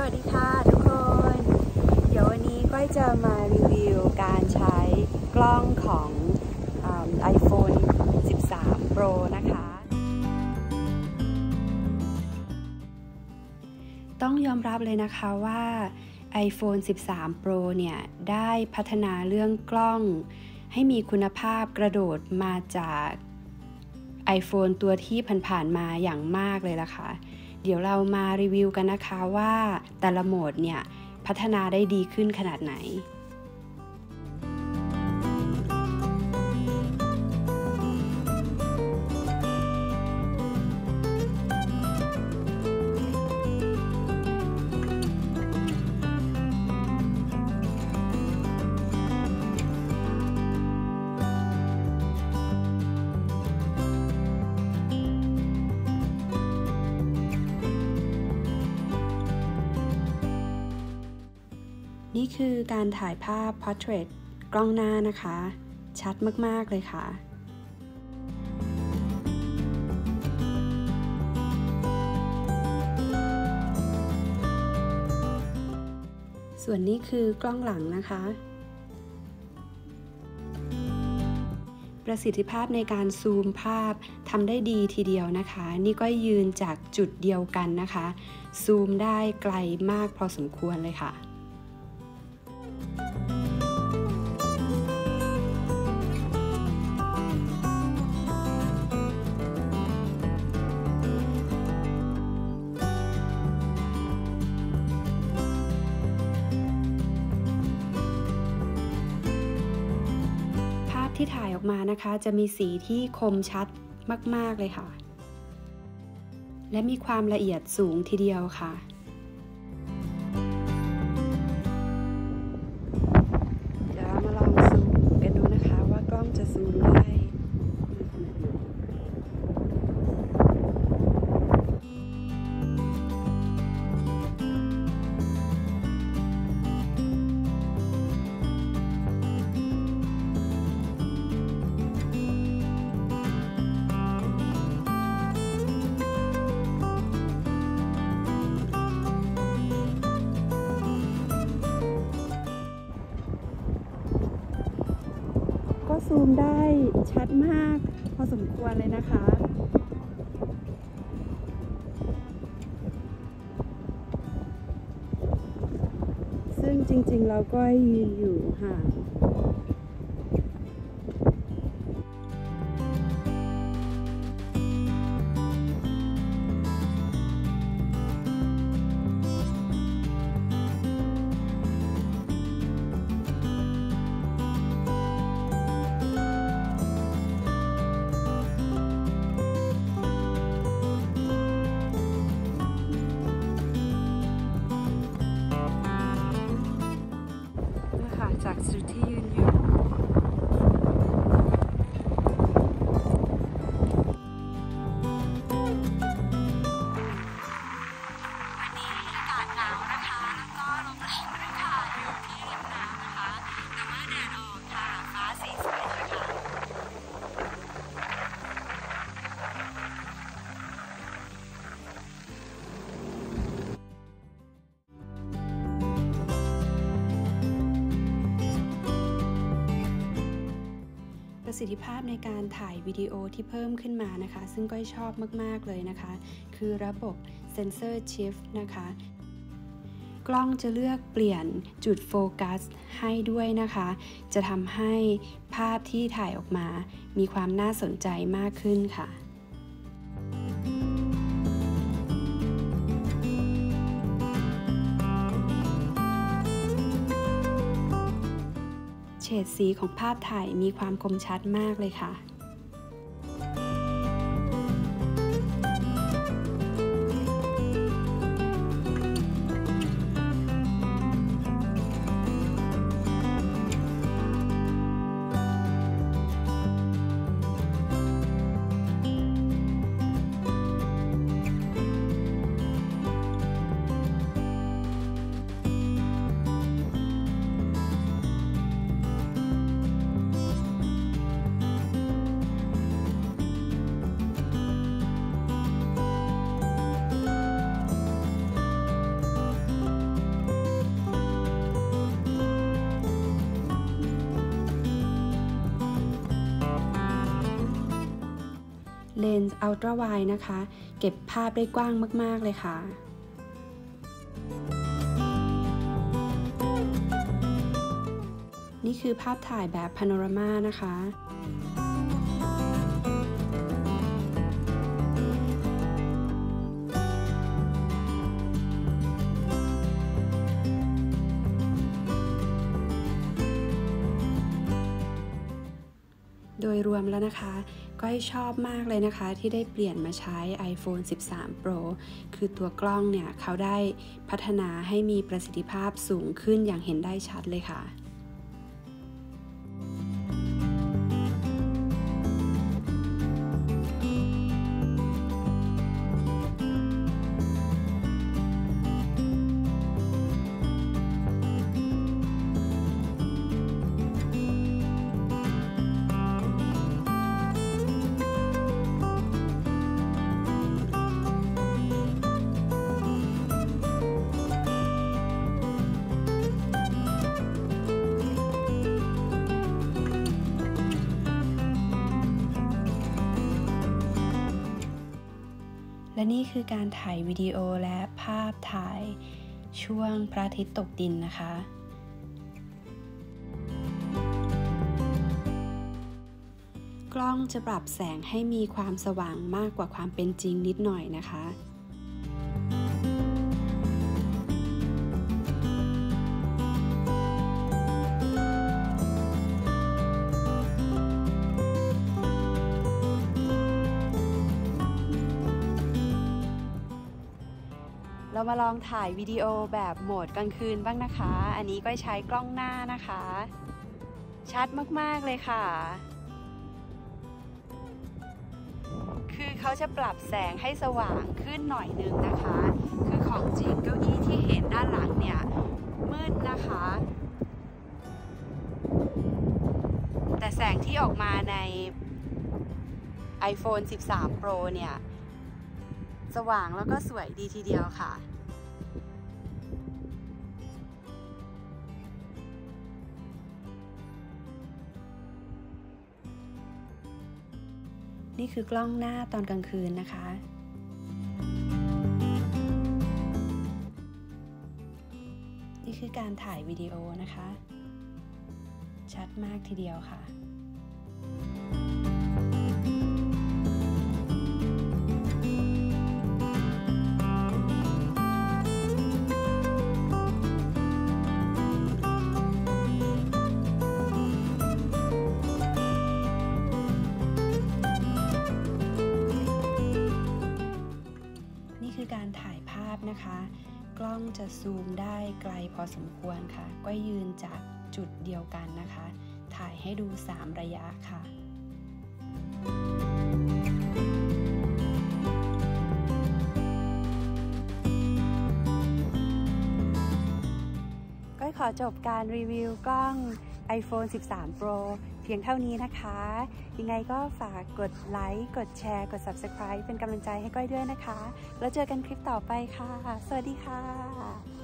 วัสดีค่ะทุกคนเดี๋ยววันนี้ก็จะมารีวิวการใช้กล้องของ iPhone 13 Pro นะคะต้องยอมรับเลยนะคะว่า iPhone 13 Pro เนี่ยได้พัฒนาเรื่องกล้องให้มีคุณภาพกระโดดมาจาก iPhone ตัวที่ผ่านๆมาอย่างมากเลยล่ะค่ะเดี๋ยวเรามารีวิวกันนะคะว่าแต่ละโหมดเนี่ยพัฒนาได้ดีขึ้นขนาดไหนนี่คือการถ่ายภาพ Portrait กล้องหน้านะคะชัดมากๆเลยค่ะส่วนนี้คือกล้องหลังนะคะประสิทธิภาพในการซูมภาพทำได้ดีทีเดียวนะคะนี่ก็ยืนจากจุดเดียวกันนะคะซูมได้ไกลมากพอสมควรเลยค่ะที่ถ่ายออกมานะคะจะมีสีที่คมชัดมากๆเลยค่ะและมีความละเอียดสูงทีเดียวค่ะเดี๋ยวเรามาลองซูมกันดูนะคะว่ากล้องจะซูมได้ซูมได้ชัดมากพอสมควรเลยนะคะซึ่งจริงๆเราก็ยืนอยู่ห่างจากจุดที่ยืนอยู่วันนี้อากาศหนาวนะคะแล้วก็ลมแรงด้วยค่ะอยู่ที่ริมน้ำนะคะแต่ว่าแดดออกค่ะฟ้าสีสวยเลยค่ะประสิทธิภาพในการถ่ายวิดีโอที่เพิ่มขึ้นมานะคะซึ่งก้อยชอบมากๆเลยนะคะคือระบบ Sensor Shift นะคะกล้องจะเลือกเปลี่ยนจุดโฟกัสให้ด้วยนะคะจะทำให้ภาพที่ถ่ายออกมามีความน่าสนใจมากขึ้นค่ะเฉดสีของภาพถ่ายมีความคมชัดมากเลยค่ะเลนส์อัลตร้าไวด์นะคะเก็บภาพได้กว้างมากๆเลยค่ะนี่คือภาพถ่ายแบบพาโนรามานะคะโดยรวมแล้วนะคะก้อยชอบมากเลยนะคะที่ได้เปลี่ยนมาใช้ iPhone 13 Pro คือตัวกล้องเนี่ยเขาได้พัฒนาให้มีประสิทธิภาพสูงขึ้นอย่างเห็นได้ชัดเลยค่ะและนี่คือการถ่ายวิดีโอและภาพถ่ายช่วงพระอาทิตย์ตกดินนะคะกล้องจะปรับแสงให้มีความสว่างมากกว่าความเป็นจริงนิดหน่อยนะคะเรามาลองถ่ายวิดีโอแบบโหมดกลางคืนบ้างนะคะอันนี้ก็ใช้กล้องหน้านะคะชัดมากๆเลยค่ะคือเขาจะปรับแสงให้สว่างขึ้นหน่อยนึงนะคะคือของจริงเก้าอี้ที่เห็นด้านหลังเนี่ยมืดนะคะแต่แสงที่ออกมาใน iPhone 13 Pro เนี่ยสว่างแล้วก็สวยดีทีเดียวค่ะนี่คือกล้องหน้าตอนกลางคืนนะคะนี่คือการถ่ายวิดีโอนะคะชัดมากทีเดียวค่ะคือการถ่ายภาพนะคะกล้องจะซูมได้ไกลพอสมควรค่ะก็ยืนจากจุดเดียวกันนะคะถ่ายให้ดู3ระยะค่ะก็ขอจบการรีวิวกล้อง iPhone 13 Pro เพียงเท่านี้นะคะยังไงก็ฝากกดไลค์กดแชร์กด Subscribe เป็นกำลังใจให้ก้อยด้วยนะคะแล้วเจอกันคลิปต่อไปค่ะสวัสดีค่ะ